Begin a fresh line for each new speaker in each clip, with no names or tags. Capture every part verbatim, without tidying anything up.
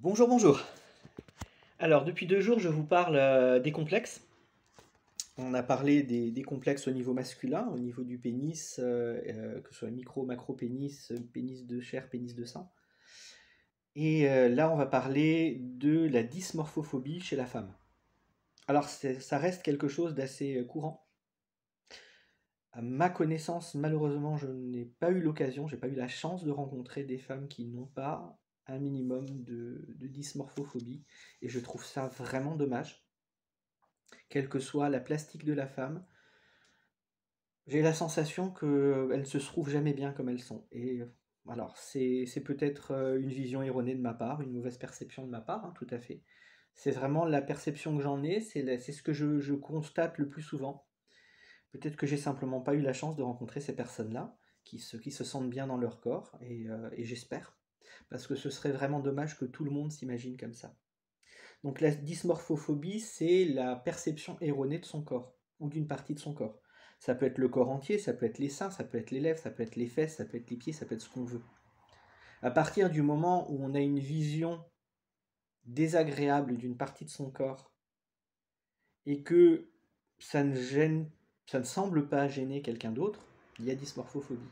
Bonjour, bonjour. Alors, depuis deux jours, je vous parle euh, des complexes. On a parlé des, des complexes au niveau masculin, au niveau du pénis, euh, euh, que ce soit micro, macro pénis, pénis de chair, pénis de sein. Et euh, là, on va parler de la dysmorphophobie chez la femme. Alors, c'est- ça reste quelque chose d'assez euh, courant. À ma connaissance, malheureusement, je n'ai pas eu l'occasion, j'ai pas eu la chance de rencontrer des femmes qui n'ont pas un minimum de, de dysmorphophobie. Et je trouve ça vraiment dommage. Quelle que soit la plastique de la femme, j'ai la sensation qu'elles ne se trouvent jamais bien comme elles sont. Et euh, alors, c'est c'est peut-être euh, une vision erronée de ma part, une mauvaise perception de ma part, hein, tout à fait. C'est vraiment la perception que j'en ai, c'est la- c'est ce que je, je constate le plus souvent. Peut-être que j'ai simplement pas eu la chance de rencontrer ces personnes-là, qui se, qui se sentent bien dans leur corps, et, euh, et j'espère. Parce que ce serait vraiment dommage que tout le monde s'imagine comme ça. Donc la dysmorphophobie, c'est la perception erronée de son corps, ou d'une partie de son corps. Ça peut être le corps entier, ça peut être les seins, ça peut être les lèvres, ça peut être les fesses, ça peut être les pieds, ça peut être ce qu'on veut. À partir du moment où on a une vision désagréable d'une partie de son corps, et que ça ne gêne, ça ne semble pas gêner quelqu'un d'autre, il y a dysmorphophobie.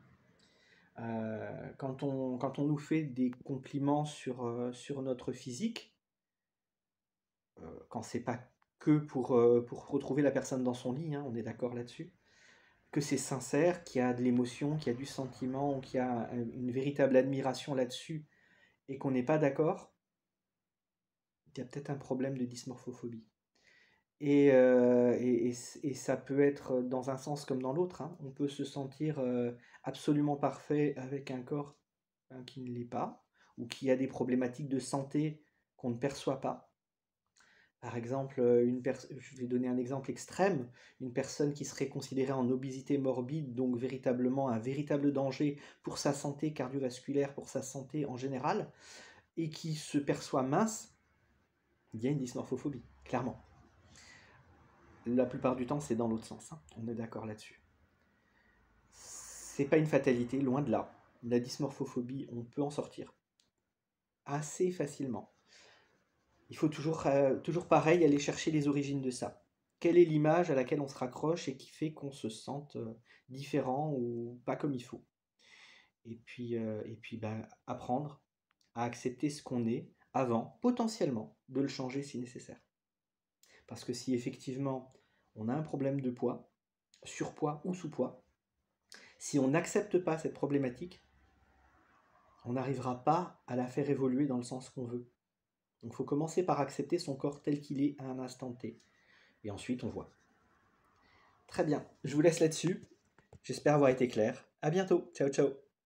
Euh, quand, on, quand on nous fait des compliments sur, euh, sur notre physique, euh, quand c'est pas que pour, euh, pour retrouver la personne dans son lit, hein, on est d'accord là-dessus, que c'est sincère, qu'il y a de l'émotion, qu'il y a du sentiment, qu'il y a une véritable admiration là-dessus, et qu'on n'est pas d'accord, il y a peut-être un problème de dysmorphophobie. Et, euh, et, et, et ça peut être dans un sens comme dans l'autre, hein. On peut se sentir euh, absolument parfait avec un corps hein, qui ne l'est pas, ou qui a des problématiques de santé qu'on ne perçoit pas. Par exemple, une je vais donner un exemple extrême, une personne qui serait considérée en obésité morbide, donc véritablement un véritable danger pour sa santé cardiovasculaire, pour sa santé en général, et qui se perçoit mince, il y a une dysmorphophobie, clairement. La plupart du temps, c'est dans l'autre sens, hein. On est d'accord là-dessus. C'est pas une fatalité, loin de là. La dysmorphophobie, on peut en sortir assez facilement. Il faut toujours, euh, toujours pareil, aller chercher les origines de ça. Quelle est l'image à laquelle on se raccroche et qui fait qu'on se sente euh, différent ou pas comme il faut. Et puis, euh, et puis ben, apprendre à accepter ce qu'on est avant, potentiellement, de le changer si nécessaire. Parce que si effectivement on a un problème de poids, surpoids ou sous-poids, si on n'accepte pas cette problématique, on n'arrivera pas à la faire évoluer dans le sens qu'on veut. Donc il faut commencer par accepter son corps tel qu'il est à un instant T. Et ensuite on voit. Très bien, je vous laisse là-dessus. J'espère avoir été clair. À bientôt. Ciao, ciao.